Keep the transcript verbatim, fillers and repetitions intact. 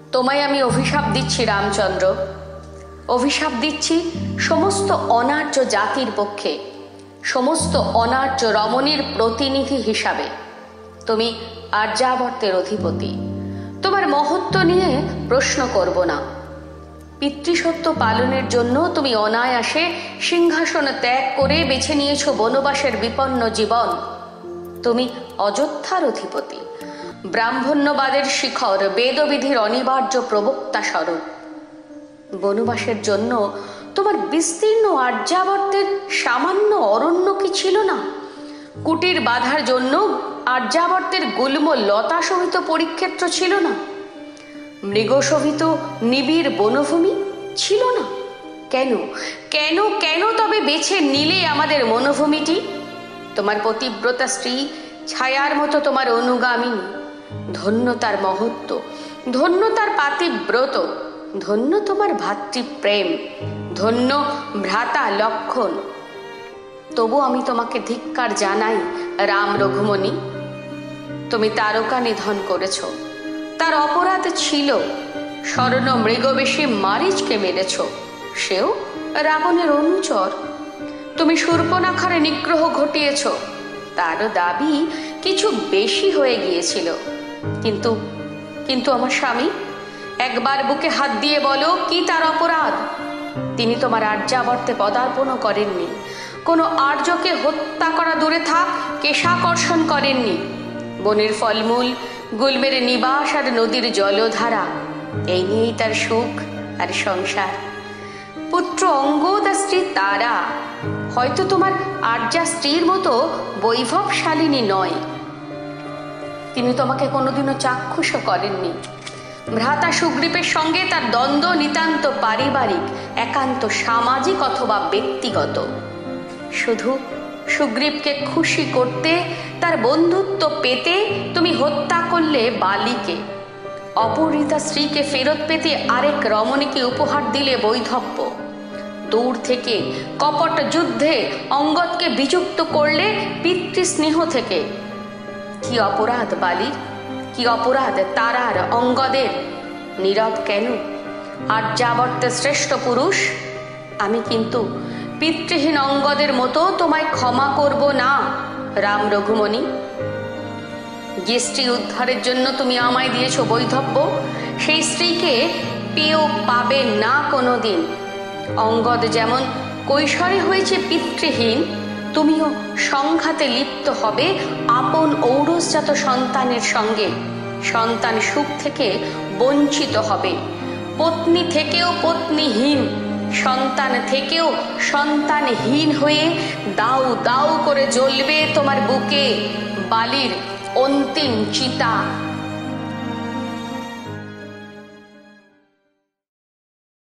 তোমায় আমি অভিশাপ দিচ্ছি রামচন্দ্র, অভিশাপ দিচ্ছি সমস্ত অনার্য জাতির পক্ষে, সমস্ত অনার্য রমণীর প্রতিনিধি হিসাবে। তুমি আর্যাবর্তের অধিপতি, তোমার মহত্ব নিয়ে প্রশ্ন করব না। পিতৃসত্য পালনের জন্য তুমি অনায়াসে সিংহাসন ত্যাগ করে বেছে নিয়েছ বনবাসের বিপন্ন জীবন। তুমি অযোধ্যার অধিপতি, ব্রাহ্মণ্যবাদের শিখর, বেদবিধির অনিবার্য প্রবক্তা স্বরূপ। বনবাসের জন্য তোমার বিস্তীর্ণ আর্যাবর্তের সামান্য অরণ্য কি ছিল না? কুটির বাঁধার জন্য আর্যাবর্তের গুল্ম লতা সহিত পরিক্ষেত্র ছিল না? মৃগশোভিত নিবিড় বনভূমি ছিল না? কেন কেন কেন তবে বেছে নিলে আমাদের বনভূমিটি? তোমার পতিব্রতা স্ত্রী ছায়ার মতো তোমার অনুগামিনী, ধন্য তার মহত্ব, ধন্য তার পাতিব্রত, ধন্য তোমার ভাতৃপ্রেম, ধন্য ভ্রাতা লক্ষণ। তবু আমি তোমাকে ধিক্কার জানাই রাম রঘুমণি। তুমি তারকা নিধন করেছ, তার অপরাধ ছিল। স্বর্ণ মৃগবেশী মারিচকে মেরেছ, সেও রাবণের অনুচর। তুমি শূর্পণখার নিগ্রহ ঘটিয়েছ, তারও দাবি কিছু বেশি হয়ে গিয়েছিল। কিন্তু কিন্তু আমার স্বামী, একবার বুকে হাত দিয়ে বলো, কি তার অপরাধ? তিনি তোমার আর্যাবর্তে পদার্পণও করেননি, কোনো আর্যকে হত্যা করা দূরে থাক, কেশাকর্ষণ করেননি। বনের ফলমূল, গুল্মের নিবাস আর নদীর জলধারা, এই নিয়েই তার সুখ আর সংসার। পুত্র অঙ্গদ আর স্ত্রী তারা হয়তো তোমার আর্যা স্ত্রীর মতো বৈভবশালিনী নয়। তিনি তোমাকে কোনোদিনও চাক্ষুষও করেননি। ভ্রাতা সুগ্রীবের সঙ্গে তার দ্বন্দ্ব নিতান্ত পারিবারিক, একান্ত সামাজিক অথবা ব্যক্তিগত। শুধু সুগ্রীবকে খুশি করতে, তার বন্ধুত্ব পেতে তুমি হত্যা করলে বালিকে। অপহৃতা স্ত্রীকে ফেরত পেতে আরেক রমণীকে উপহার দিলে বৈধব্য। দূর থেকে কপট যুদ্ধে অঙ্গদকে বিযুক্ত করলে পিতৃস্নেহ থেকে। কি অপরাধ বালির, কি অপরাধ তারার, অঙ্গদের? নীরব কেন? আর্যাবর্তের শ্রেষ্ঠ পুরুষ আমি কিন্তু পিতৃহীন অঙ্গদের মতো তোমায় ক্ষমা করব না রাম রঘুমণি। যে স্ত্রী উদ্ধারের জন্য তুমি আমায় দিয়েছ বৈধব্য, সেই স্ত্রীকে পেয়েও পাবে না কোনো দিন। অঙ্গদ যেমন কৈশোরে হয়েছে পিতৃহীন, তুমিও সংঘাতে লিপ্ত হবে আপন ঔরসজাত সন্তানের সঙ্গে। সন্তান সুখ থেকে বঞ্চিত হবে, পত্নী থেকেও পত্নীহীন, সন্তান থেকেও সন্তানহীন হয়ে দাউ দাউ করে জ্বলবে তোমার বুকে বালির অন্তিম চিতা।